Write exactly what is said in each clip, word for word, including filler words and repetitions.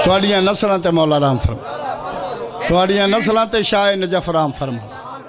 تواڈیاں نسلاں تے مولا رام فرما تواڈیاں نسلاں تے شاہ نجف رام فرما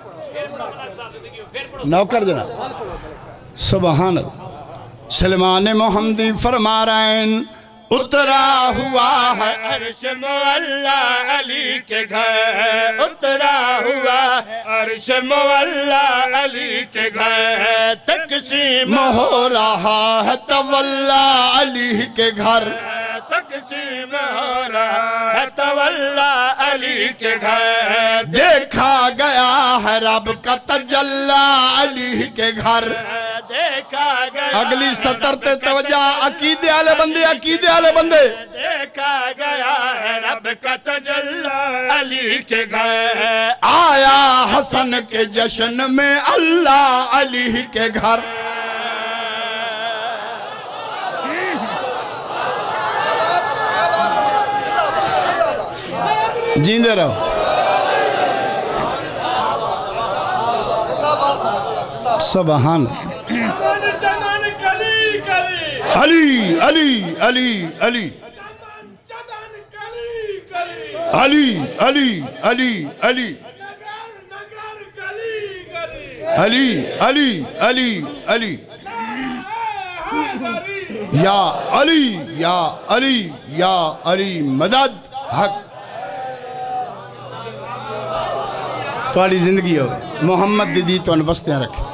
نوکر جناب سبحان اللہ سلمان محمدی فرما رہے ہیں اترا ہوا ہے عرش مولا علی کے گھر اترا ہوا عرش مولا علی کے گھر تقسیم ہو رہا ہے تولا علی کے گھر تقسیم ہو رہا ہے تولا علی کے گھر دیکھا گیا ہے رب کا تجلی علی کے گھر دیکھا گیا اگلی سطر تے توجہ عقیدے والے بندے عقیدے والے بندے دیکھا گیا ہے رب کا تجلی علی کے گھر آیا حسن کے جشن میں اللہ علی کے گھر جیندے رہو سبحان علی علی علی علی علی علی علی علی علی علی علی علی یا علی یا علی یا علی مدد حق تواڈی زندگی ہو محمد دی تو بستیاں رکھے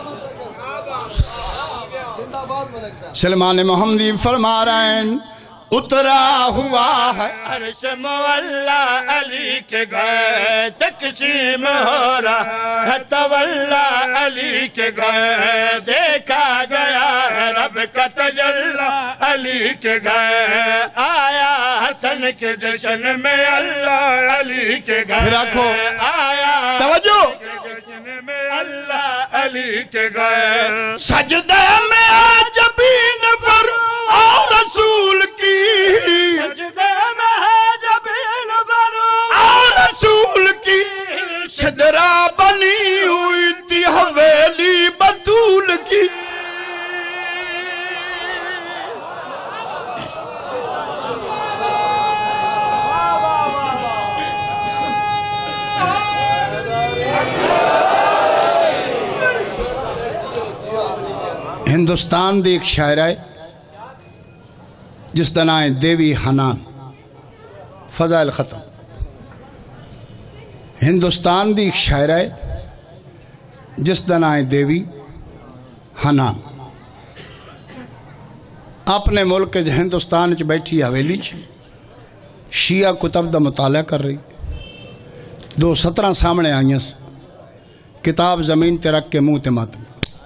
سلمان محمدی فرما رہے ہیں اترا ہوا ہے عرش مولا علی کے گھر تقسیم ہو رہا ہے تولا علی کے گھر دیکھا گیا ہے رب کا تجلی علی کے گھر آیا حسن کے جشن میں اللہ علی کے گھر رکھو آیا توجہ جشن میں اللہ علی کے گھر سجدے میں عجبی نفر اور رسول کی سجدے میں ہے جبیل برو اور رسول کی صدرہ بنی ہوئی تھی حویلی بطول کی ہندوستان دی ایک شاعر ہے جس دا نام ہے دیوی حنان فضائل ختم ہندوستان دی ایک شاعر ہے جس دا نام ہے دیوی حنان اپنے ملک ہندوستان چ بیٹھی حویلی چ شیعہ کتب دا مطالعہ کر رہی دو سترہ سامنے آئیاں کتاب زمین تے رکھ کے منہ تے ماتم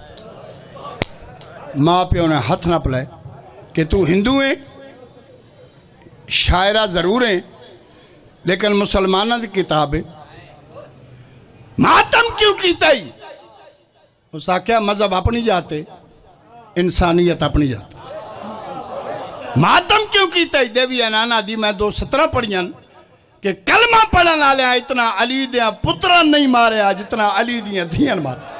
ماں پیو نے ہاتھ نہ پلائے کہ تو ہندو ہیں شاعرہ ضرور ہیں لیکن مسلمانہ دی کتاب ہے ماتم کیوں کیتا ہی اس آکھیا مذہب اپنی جاتے انسانیت اپنی جاتے ماتم کیوں کیتا ہی دیوی انانا دی میں دو سترہ پڑھیاں کہ کلمہ پڑھن آلے اتنا علی دیاں پتران نہیں مارے آج اتنا علی دیاں دھیاں مارے